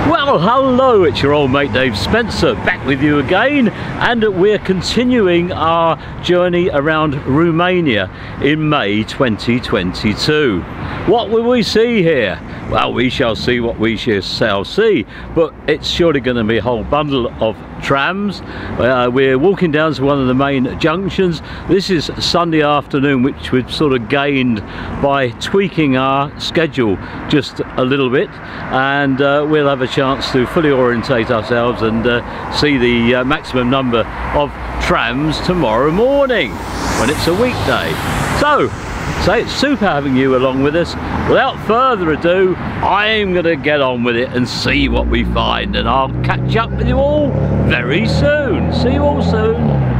Well, hello, it's your old mate Dave Spencer, back with you again, and we're continuing our journey around Romania in May 2022. What will we see here? Well, we shall see what we shall see, but it's surely going to be a whole bundle of trams. We're walking down to one of the main junctions. This is Sunday afternoon, which we've sort of gained by tweaking our schedule just a little bit, and we'll have a chance to fully orientate ourselves and see the maximum number of trams tomorrow morning when it's a weekday. So it's super having you along with us. Without further ado, I'm going to get on with it and see what we find, and I'll catch up with you all very soon. See you all soon.